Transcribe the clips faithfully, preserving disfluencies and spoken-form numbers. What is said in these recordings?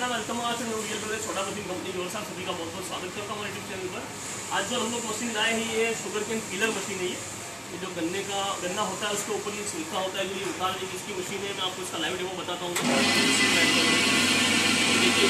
नाम वेलकम छोटा machine company की ओर से सभी का बहुत बहुत स्वागत करता हूँ हमारे यूट्यूब चैनल पर। आज जो हम लोग मशीन लाए हैं ये शुगर केन पीलर मशीन है। ये जो गन्ने का गन्ना होता है उसके ऊपर ये छिलका होता है, जो ये उतार देगी इसकी मशीन है। मैं आपको इसका लाइव डेमो बताता हूँ। देखिए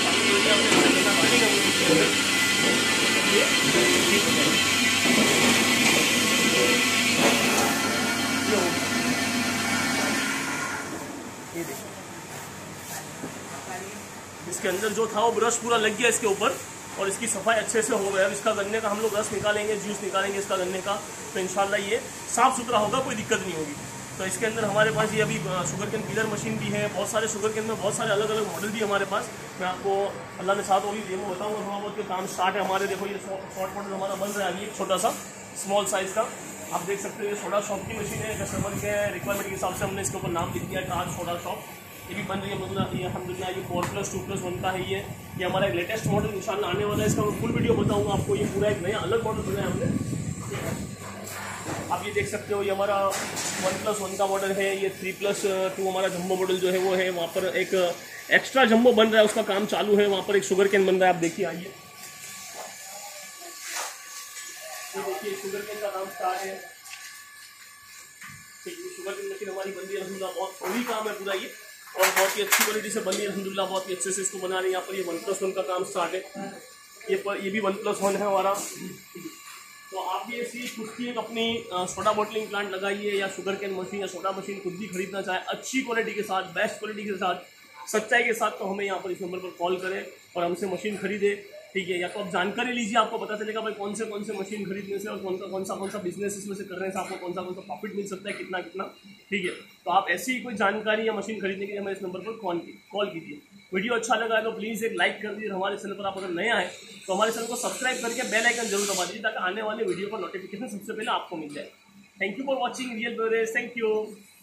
इसके अंदर जो था वो ब्रश पूरा लग गया इसके ऊपर और इसकी सफाई अच्छे से हो गया। अब इसका गन्ने का हम लोग रस निकालेंगे, जूस निकालेंगे इसका गन्ने का, तो इंशाल्लाह ये साफ सुथरा होगा, कोई दिक्कत नहीं होगी। तो इसके अंदर हमारे पास ये अभी शुगर केन पीलर मशीन भी है। बहुत सारे शुगर केन में बहुत सारे अलग अलग मॉडल भी हमारे पास। मैं आपको अल्लाह ने साथ होगी डेमो बताऊँगा। थोड़ा बहुत के काम स्टार्ट है हमारे। देखो ये शॉर्ट मॉडल हमारा बन रहा है अभी, एक छोटा सा स्मॉल साइज़ का। आप देख सकते हो ये सोडा शॉप की मशीन है। कस्टमर के रिक्वायरमेंट के हिसाब से हमने इसके ऊपर नाम लिख दिया है, ताज सोडा शॉप। ये भी बन रही है मतलब ये अल्हम्दुलिल्लाह। ये four plus two plus one का है। ये ये हमारा एक लेटेस्ट मॉडल इंशाल्लाह आने वाला है। इसका मैं फुल वीडियो बताऊंगा आपको। ये पूरा एक नया अलग मॉडल बनाया हमने। आप ये देख सकते हो ये हमारा वन प्लस वन का मॉडल है। ये थ्री प्लस टू हमारा जम्बो मॉडल जो है वो है। वहाँ पर एक एक्स्ट्रा जम्बो बन रहा है, उसका काम चालू है। वहाँ पर एक शुगर केन बन रहा है, आप देखिए आइए। ये देखिए शुगर केन का काम स्टार्ट है। शुगर केन मशीन हमारी बन रही है अल्हम्दुलिल्लाह। बहुत वही काम है पूरा ये, और बहुत ही अच्छी क्वालिटी से बन रही है अल्हम्दुलिल्लाह। बहुत ही अच्छे से इसको बना रही है। यहाँ पर ये वन प्लस वन का काम स्टार्ट है। ये पर ये भी वन प्लस वन है हमारा। तो आप भी ऐसी खुद की एक अपनी सोडा बॉटलिंग प्लांट लगाइए, या शुगर केन मशीन या सोडा मशीन खुद भी खरीदना चाहे अच्छी क्वालिटी के साथ, बेस्ट क्वालिटी के साथ, सच्चाई के साथ, तो हमें यहाँ पर इस नंबर पर कॉल करें और हमसे मशीन खरीदे। ठीक है, या तो आप जानकारी लीजिए, आपको पता चलेगा भाई कौन से कौन से मशीन खरीदने से और कौन सा कौन सा कौन सा बिजनेस इसमें से करने से आपको कौन सा कौन सा प्रॉफिट मिल सकता है, कितना कितना। ठीक है, तो आप ऐसी ही कोई जानकारी या मशीन खरीदने के लिए हमें इस नंबर पर कॉल कॉल कीजिए। वीडियो अच्छा लगा है तो प्लीज़ एक लाइक कर दीजिए। हमारे चैनल पर आप अगर नए आए तो हमारे चैनल को सब्सक्राइब करके बेल आइकन जरूर दबा दीजिए, ताकि आने वाले वीडियो का नोटिफिकेशन सबसे पहले आपको मिल जाए। Thank you for watching real beverage. Thank you.